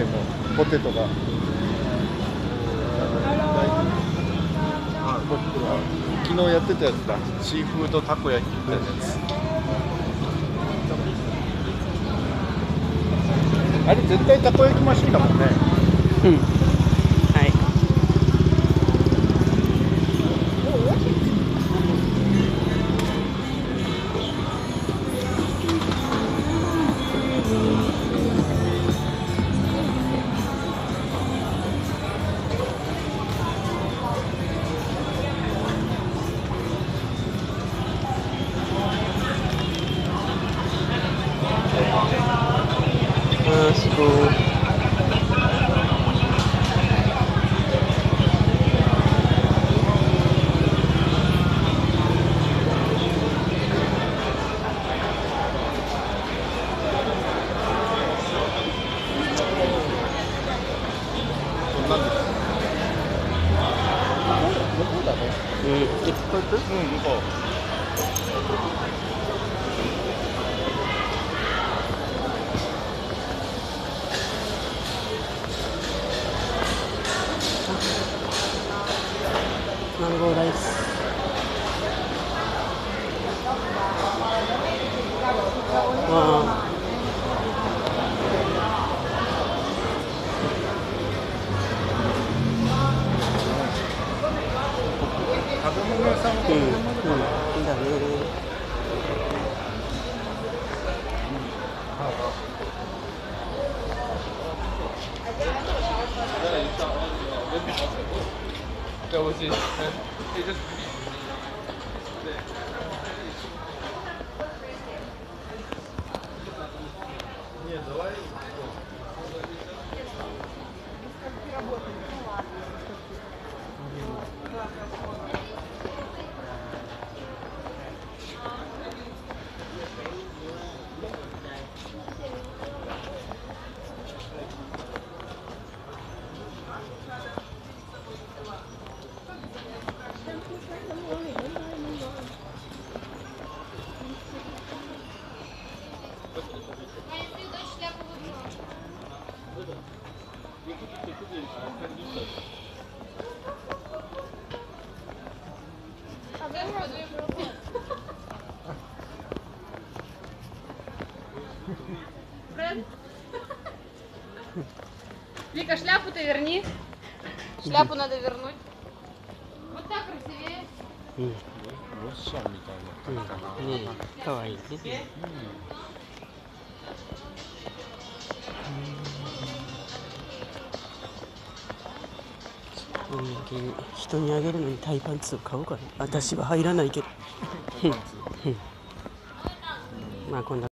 もポテトが。昨日やってたやつだ。シーフードたこ焼きみたいなやつ。あれ絶対たこ焼きマシンだもんね。 うん。はい。すごい。うん、向こう。マンゴーライス。 食べ物屋さんも。 いいだね。 美味しい。 Вика, шляпу-то верни. Шляпу надо вернуть. Вот так красивее. ロッシャンみたいな感じかな。 ねえ、かわいいね。人にあげるのにタイパンツを買おうかな。私は入らないけど。まあこんな。